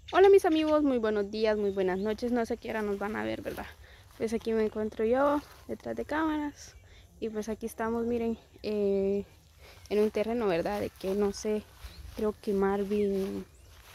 Hola mis amigos, muy buenos días, muy buenas noches, no sé qué hora nos van a ver, ¿verdad? Pues aquí me encuentro yo, detrás de cámaras, y pues aquí estamos, miren, en un terreno, ¿verdad? De que no sé, creo que Marvin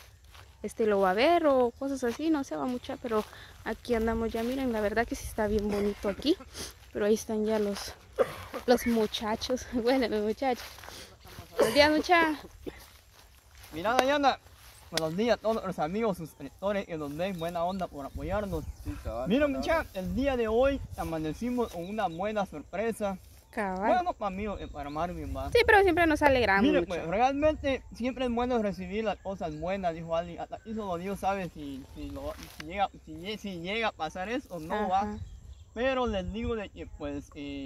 lo va a ver o cosas así, no sé, va mucha, pero aquí andamos ya, miren, la verdad que sí está bien bonito aquí, pero ahí están ya los muchachos, bueno, los muchachos. Buenos días, muchachos. Mira, Dayana, buenos días a todos los amigos suscriptores que nos den buena onda por apoyarnos. Sí, cabal, Miren, cabal. muchachos, el día de hoy amanecimos con una buena sorpresa. Cabal. Bueno, para mí y para Marvin, va. Sí, pero siempre nos alegramos Miren, mucho. pues realmente siempre es bueno recibir las cosas buenas, dijo alguien. Hasta aquí solo Dios sabe si llega a pasar eso o no, va. Ajá. Pero les digo de que, pues,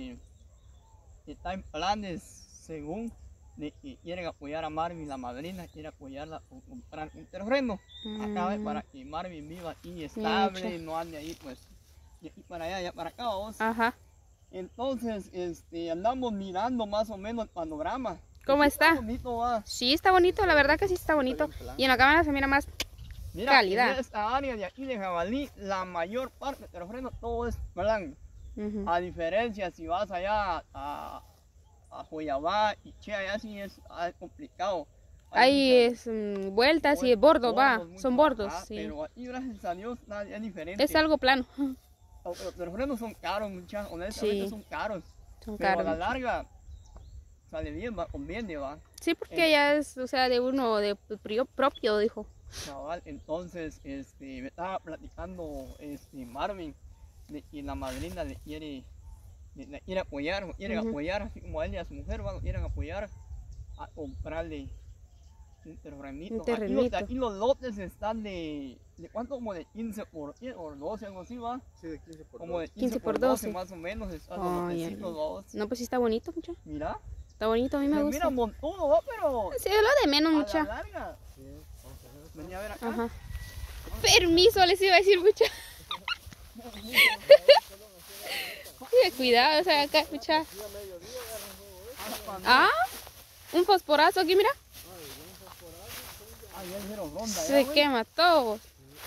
está en planes según de que quieren apoyar a Marvin, la madrina, quiere apoyarla o comprar un terreno acá para que Marvin viva aquí estable, no ande ahí pues de aquí para allá, para acá, vamos. Ajá. Entonces, andamos mirando más o menos el panorama. ¿Cómo Sí, está? Bonito, va. Sí, está bonito, la verdad que sí está bonito. Y en la cámara se mira más Mira, calidad. en esta área de aquí de Jabalí, la mayor parte del terreno todo es blanco. A diferencia si vas allá a Joyabá y Che, allá sí es complicado. Ahí es vueltas y bordos, va. Son bordos, sí. Pero aquí, gracias a Dios, nada, es diferente. Es algo plano. Los terrenos son caros, muchachos, honestamente Sí, son caros. son Pero caros. a la larga sale bien, va, conviene, va. Sí, porque ya es, o sea, de uno, de propio, dijo. Chaval, entonces, me estaba platicando, Marvin, de que la madrina le quiere apoyar, apoyar, así como a él y a su mujer, quieren apoyar a comprarle un terrenito. Un terrenito. Aquí los lotes están de ¿cuánto? Como de 15 por 10 o 12, algo así, va. Sí, de 15 por Como de 15 por 12 más o menos, están Oh, los lotecitos, vamos. no, pues sí está bonito, mucha. Mira. Está bonito, a mí me Se gusta. mira montudo, va, pero Sí, es lo de menos, a mucha. la larga. Sí, vamos a ver. Vení a ver acá. Ajá. Permiso, les iba a decir, mucha. Cuidado, o sea, acá, mucha. Ah, un fosforazo aquí, mira. Ah, ya dijeron ronda, Se quema todo.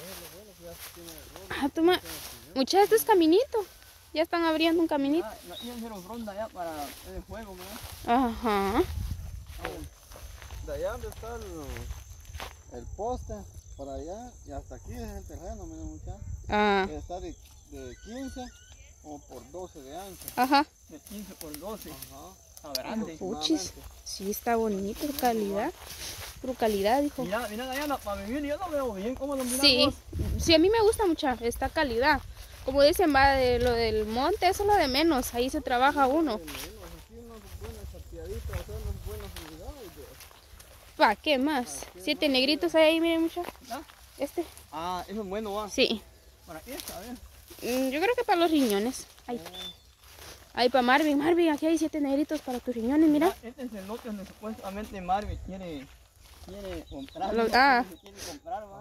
Ah, toma. Muchas de estos caminitos. Ya están abriendo un caminito. Ya dijeron ronda ya para el juego, ¿no? Ajá. De allá donde está el poste, para allá, y hasta aquí es el terreno, mira muchachos. Ah. Está de 15 o por 12 de ancho. Ajá. De 15 por 12. Ajá. Está grande. Puchis. Sí, está bonito, calidad. Puro calidad, dijo. Mira, Dayana, para vivir yo lo veo bien, ¿cómo lo miramos? Sí, sí, a mí me gusta mucho esta calidad. Como dicen, va de lo del monte, eso es lo de menos. Ahí se trabaja uno. Aquí unas buenas chapeaditas, hacer unas buenas unidades. ¿Para qué más? 7 negritos hay ahí, miren mucho. ¿Ah? Este. Ah, eso es bueno, va. Sí. Para esta, a ver. Yo creo que para los riñones. Ahí. Ahí para Marvin. Marvin, aquí hay 7 negritos para tus riñones, mira. Este es el lote donde supuestamente Marvin quiere comprar. Quiere comprar, va.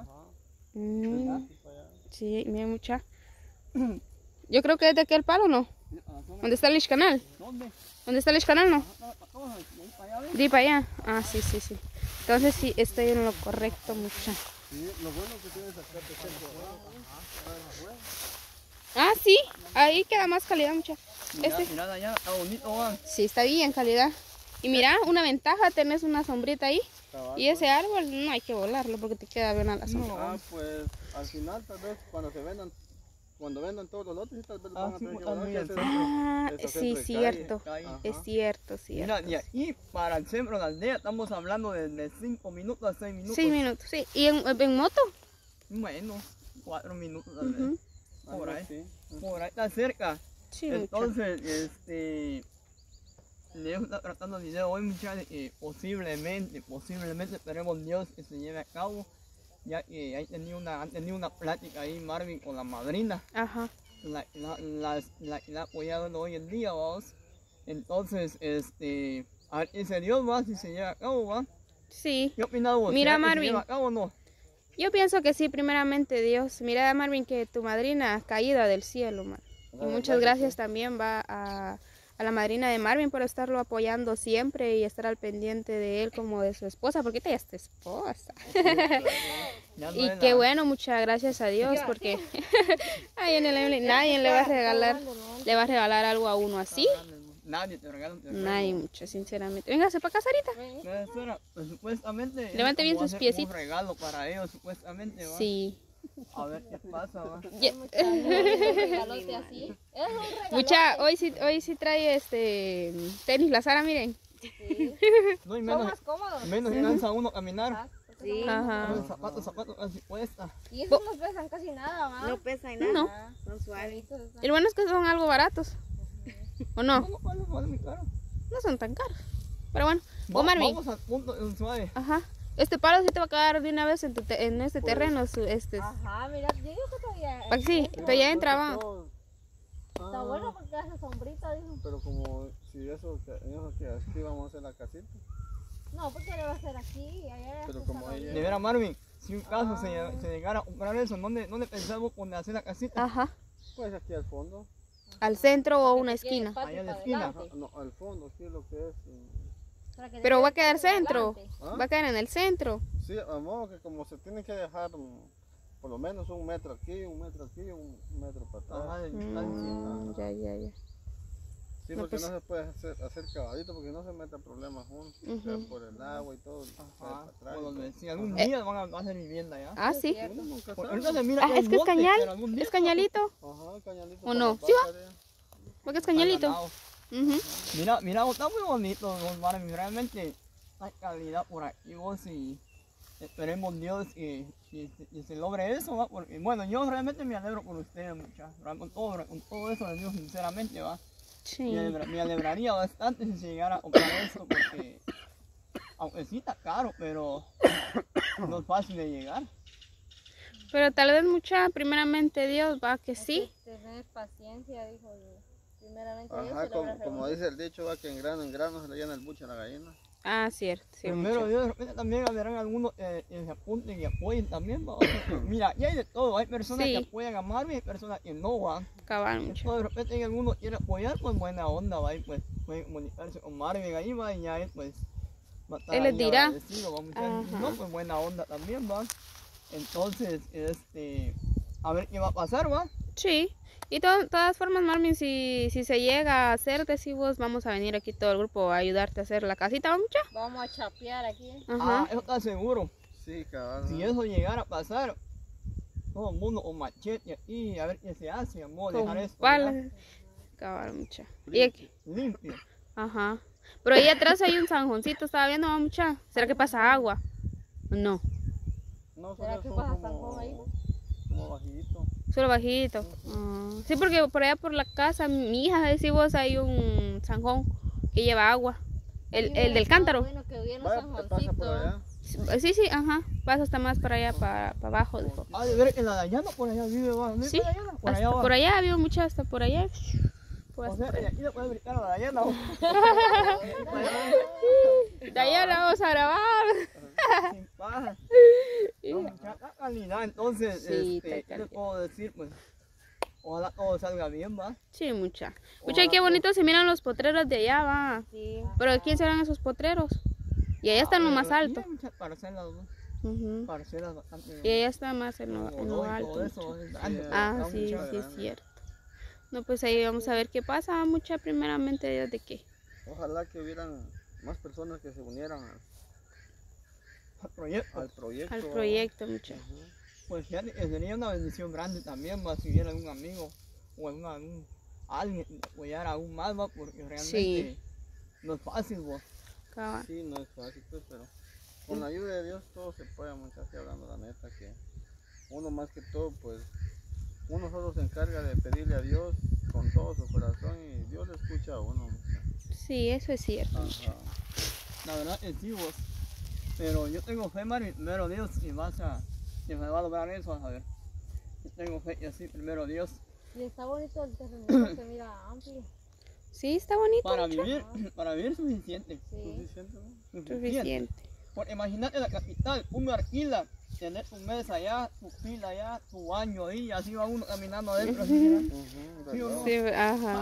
Sí, mira mucha. Yo creo que es de aquel palo, ¿no? ¿Dónde está el canal? ¿Dónde? ¿Dónde está el canal, no? Para ahí para allá, ¿ves? De ahí para allá. Ah, sí, sí, sí. Entonces sí, estoy en lo correcto, mucha. Sí, lo bueno que tienes acá te Ah, sí. Ahí queda más calidad, mucha. Mira, mira allá, está bonito, va. Sí, está bien calidad. Y mira, una ventaja, tenés una sombrita ahí. Y ese árbol no hay que volarlo porque te queda bien a la sombra. Ah, pues al final tal vez cuando vendan todos los lotes, tal vez van a sí, tener que pues, volar, muy que al hacer Ah, ese sí, centro de cierto. calle. Es cierto, cierto. Mira, y aquí para el centro de la aldea estamos hablando de 5 minutos a 6 minutos. 6 minutos, sí. ¿Y en moto? Bueno, 4 minutos tal vez. Por ahí. Sí. Por ahí está cerca. Sí, Entonces, Dios está tratando el video hoy, muchachos, que posiblemente esperemos Dios que se lleve a cabo, ya que han tenido una plática ahí Marvin con la madrina, Ajá. la que ha apoyado hoy en día, vamos. Entonces, a ver qué dice Dios, va, si se lleva a cabo, va. Sí. ¿Qué opinas vos? Mira, ¿Será que Marvin. se lleva a cabo o no? Yo pienso que sí, primeramente Dios. Mira, Marvin, que tu madrina caída del cielo, man. Y muchas gracias también va a la madrina de Marvin por estarlo apoyando siempre y estar al pendiente de él como de su esposa, porque ella ya es tu esposa. Ya no Y es qué la- bueno, muchas gracias a Dios, porque ay, en el Emily, nadie le va a regalar algo a uno así. Nadie te regala un terreno. Nadie, mucho, sinceramente. Véngase para acá, Sarita. No, espera, pues, supuestamente. Levante bien va a sus ser piecitos. Un regalo para ellos, supuestamente, ¿va? Sí. A ver qué pasa, ¿va? Ya- Regalote así. Es un regalo. Mucha, hoy sí trae tenis la Sara, miren. No, y Son menos, más cómodos. menos cansa uno caminar. Sí. Ajá. Con zapatos así puesta. Y esos no pesan casi nada, ¿va? No pesan nada. No. Son suaves. Y lo bueno es que son algo baratos. ¿O no? No, vale mi caro. No son tan caros. Pero bueno, vos, Marvin. Vamos al punto suave. Ajá. Este palo sí te va a quedar de una vez en este terreno. Ajá, mira, yo digo que todavía Pa' que sí, pero ya entraba. está bueno porque hace sombrita, dijo. Pero como si eso que aquí vamos a hacer la casita. No, porque le va a hacer aquí, allá Pero se como saca ahí bien. De ver a Marvin, si un caso se llegara a comprar eso, ¿dónde pensamos poner hacer la casita? Ajá. Pues aquí al fondo. Al centro o una Que tiene esquina. espacio Allá en la para esquina. adelante, No, al fondo, aquí lo que es. para que le Pero quede va a quedar espacio centro. adelante. ¿Ah? Va a quedar en el centro. Sí, a modo que como se tiene que dejar por lo menos 1 metro aquí, 1 metro aquí, 1 metro para atrás. Ajá, de distancia. Ya. Sí, No, porque pues- no se puede hacer caballito porque no se meten problemas juntos. O sea, por el agua y todo. Ajá. para atrás y Por donde todo. si algún día van a hacer vivienda ya. Ah, sí. Cierto. Uno nunca Por- sabe. ahorita se mira Ah, es que es monte, cañal. pero algún día Es cañalito. Ajá, cañalito. ¿O para no? las ¿Sí va? vacas, Porque es está cañalito. ganado. Ujú. Mira, está muy bonito, don Marvin, realmente hay calidad por aquí, vos, y esperemos Dios que se logre eso, ¿va? Porque, bueno, yo realmente me alegro por ustedes, muchachos, con todo eso de Dios, sinceramente, va. Sí. Me alegraría bastante si se llegara a comprar eso, porque, aunque sí está caro, pero no es fácil de llegar. Pero tal vez primeramente Dios va que sí. Tener paciencia, dijo. Primeramente Dios Ajá, se logra como reunir. dice el dicho, va que en grano se le llena el buche a la gallina. Ah, cierto. Sí, Primero mucho. Dios, de repente también habrán algunos que se apunten y apoyen también, ¿va? Porque, mira, y hay de todo, hay personas Sí. que apoyan a Marvin y hay personas que no van. Cabal mucho. Entonces, de repente hay alguno que quiere apoyar, pues buena onda, va, y pues pueden comunicarse con Marvin ahí, va, y ya él, pues, va a estar Él les ahí dirá. agradecido, va, muchachos. Ajá. No, pues buena onda también, va. Entonces, a ver qué va a pasar, va. Sí. Y todas formas, Marvin, si se llega a hacer, decimos, vamos a venir aquí todo el grupo a ayudarte a hacer la casita, ¿va, mucha? Vamos a chapear aquí. Ajá. Eso está seguro. Sí, cabal. Si eso llegara a pasar, todo el mundo con machete aquí, a ver qué se hace, amor, dejar Con esto palas. ya Cabal mucha. Y aquí, limpio. ajá. Pero ahí atrás hay un zanjoncito, estaba viendo, ¿va, mucha? ¿Será que pasa agua? No, No, ¿Será solo que son pasa como, zanjón ahí? como bajito. solo bajito. Ah, sí, porque por allá por la casa, mi hija, decís hay un zanjón que lleva agua. El del cántaro. Bueno, que hubiera un Vaya, pasa por zanjoncito. allá. Sí, ajá. Pasa hasta más para allá, para abajo, dijo. Ah, de ver que la Dayana por allá vive, va. ¿Dónde Sí, está Dayana? Por allá hasta va. por allá, había mucha hasta por allá. Pues, O sea, de aquí le puede brincar a la Dayana. ¿o? de allá la vamos a grabar. Sin paja. No, mucha calidad, entonces, Sí, está ¿qué le calidad. puedo decir? Pues, ojalá todo salga bien, va. Sí, mucha. Mucha, qué bonito se miran los potreros de allá, va. Sí. Pero ¿quién serán esos potreros? Y allá están lo más alto. Hay muchas parcelas, ¿no? Ujú. Parcelas bastante. Y allá está más en lo todo alto. eso, es grande, Ah, está sí, mucho sí, es grande. cierto. No, pues ahí vamos a ver qué pasa, mucha, primeramente, Dios de qué. Ojalá que hubieran más personas que se unieran El proyecto, al proyecto. Al proyecto, mucha. Ujú. pues fíjate que sería una bendición grande también, va, si hubiera algún amigo o alguien que apoyara aún más, va, porque realmente Sí. no es fácil, va. Cabal. Sí, no es fácil, pues, pero con la ayuda de Dios todo se puede, muchachos, hablando la neta, que uno más que todo, pues, uno solo se encarga de pedirle a Dios con todo su corazón y Dios le escucha a uno, muchachos. Sí, eso es cierto. Ajá. La verdad es sí, vos. Pero yo tengo fe, Mari, primero Dios, y que me va a lograr eso, a ver. Yo tengo fe y así, primero Dios. Y está bonito el terreno, se mira amplio. Sí, está bonito. Para vivir suficiente. Sí. Suficiente, ¿no? Suficiente. Porque imagínate la capital, uno alquila, tener tu mesa allá, tu pila allá, tu baño ahí, y así va uno caminando adentro. Así, mira. Ujú, Sí, ¿o no? ¿verdad? Sí, ajá.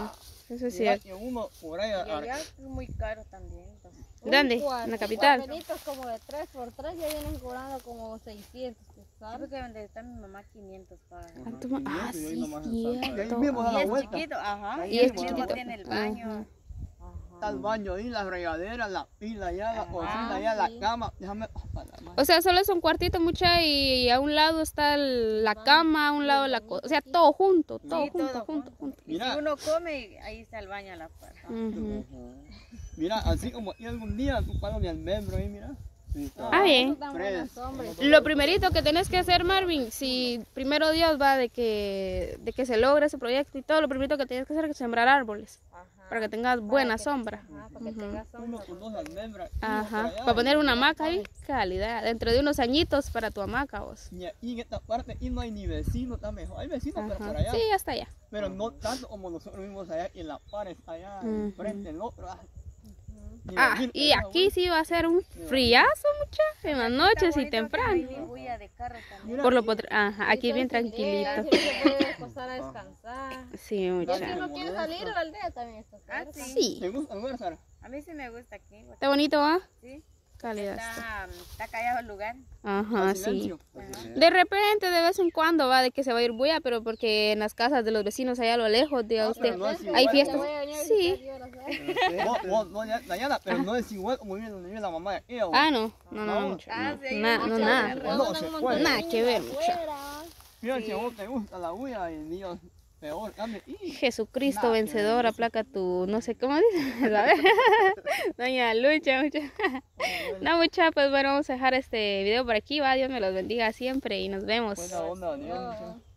Eso es Mira cierto. que uno por ahí Y allá es muy caro también. ¿Dónde? Un ¿En la capital? cuartelitos como de 3x3 ya vienen cobrando como 600. ¿Sabes? Porque donde está mi mamá 500 paga. Ah, Y ahí sí, nomás en Y ahí cierto. mismo da Y la es vuelta. chiquito, ajá. Y es mismo chiquito. tiene el baño. Está el baño ahí, la regadera, la pila allá, la cocina allá, sí. la cama. Déjame. Para la madre. O sea, solo es un cuartito, mucha, y a un lado está la cama, a un lado la cosa. O sea, todo junto, todo Sí, junto, todo junto, junto. Y Mira. si uno come, ahí está el baño a la par. Ujú. Mira, así como y algún día tú pagas mi almendro ahí, mira. Sí, está. Ah, bien. Tan Fres. buenas sombras. Lo primerito que tenés que hacer, Marvin, si primero Dios va de que se logre ese proyecto y todo, lo primerito que tienes que hacer es sembrar árboles para que tengas buena sombra. Ajá, para que tengas Uno sombra. con dos almendras. Ajá, para poner una hamaca ahí, calidad. Dentro de unos añitos para tu hamaca, vos. Y en esta parte y no hay ni vecino, está mejor. Hay vecinos, pero por Ajá. allá. Sí, hasta allá. Pero no tanto como nosotros vimos allá en la pared, allá Ujú. enfrente, el otro. Ah, y aquí sí va a ser un friazo, muchachos, en las noches y temprano. Hay bulla de carro también. Por lo ajá, aquí bien tranquilito. Si no se puede acostar a descansar. Sí, Y si muchachos. uno quiere salir a la aldea también está cerca. sí. Sí. ¿Te gusta el lugar, Sara? A mí sí me gusta aquí. porque Está bonito, ¿ah? Sí. Calidad. Está callado el lugar. Ajá, Al sí. silencio. De repente, de vez en cuando va de que se va a ir bulla, pero porque en las casas de los vecinos allá a lo lejos, diga usted, pero no es hay igual, fiestas. ¿no? Sí. Dayana, pero no es igual como vive donde vive la mamá de ella. Ah, no, no, no, No. mucho. Ah, sí, hay No, mucha nada. guerra. No, se puede. Nada que ver, mucho. Mira, si a vos te gusta la bulla y Dios, peor, cambia. Jesucristo Nada que vencedor, ver. aplaca tu, no sé cómo dice, ¿sabes? Doña Lucha, mucha. No, mucha, pues bueno, vamos a dejar este video por aquí, va, Dios me los bendiga siempre y nos vemos. Buena onda, Dios.